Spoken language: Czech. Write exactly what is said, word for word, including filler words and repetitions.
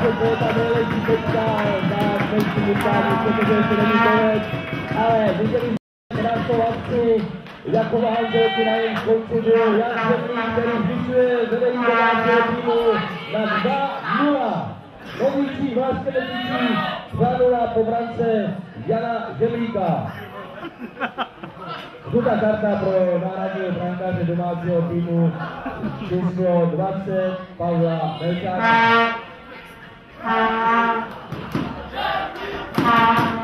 že to je ta nejlepší teďka na dnešní utkání, protože ještě není konec, ale viděli jsme krásnou akci Jakuba Hanzelky, na jejím konci byl Jan Žemlík, který zvyšuje vedení domácího týmu na dva nula. Novící Vláškenetící dva nula po brance Jana Žemlíka. Žlutá karta pro náhradního brankáře domácího týmu číslo dvacet Pavla Melčáka.